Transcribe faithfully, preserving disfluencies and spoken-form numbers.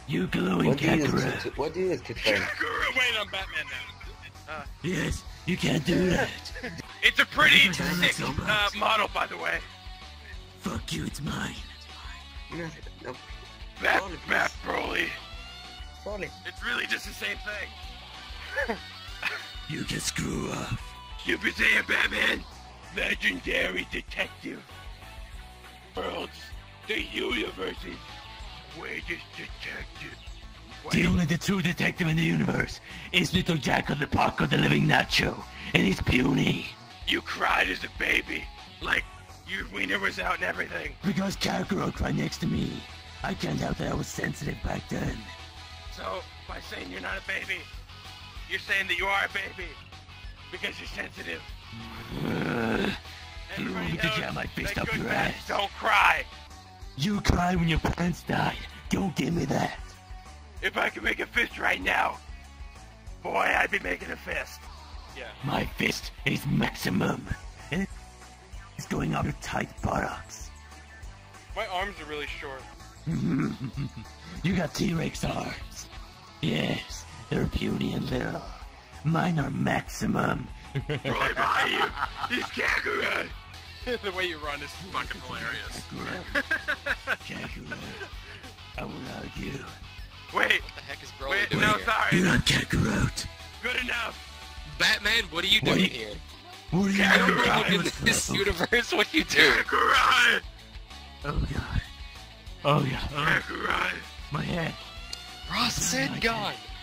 You glowing What do you use Kakarot. to, what do you use to train? Kakarot! Wait, I'm Batman now. Uh, Yes, you can't do that. it's a pretty Never done sick that so uh, much. model, by the way. Fuck you, it's mine. No, no. Bat, Broly, Bat please. Broly. Broly. It's really just the same thing. You can screw up. Super Saiyan Batman, legendary detective. Worlds, the universe's greatest detective. The Wait, only the true detective in the universe is little Jack of the Park of the Living Nacho, and he's puny. you cried as a baby, like your wiener was out and everything. Because Kakarot cried next to me. I can't help that I was sensitive back then. So, by saying you're not a baby, you're saying that you are a baby. Because you're sensitive. Uh, you Everybody want me to knows jam my fist that up good your men ass? don't cry. You cried when your parents died. Don't give me that. If I could make a fist right now, boy, I'd be making a fist. Yeah. My fist is maximum. And it's going up your tight buttocks. My arms are really short. You got T-Rex arms. Yes, they're puny and little. Mine are maximum. Right by you. He's Kakarot. The way you run is fucking hilarious. Kakarot. I won't argue. Wait. What the heck is Broly Wait, doing no, here? sorry. You're not Kakarot. Good enough. Batman, what are you What doing are you- here? What are you Kakarot doing? In Kakarot? this universe, what you do? Kakarot. Oh god. Oh god. Oh, Kakarot. my head. Ross said my God. head.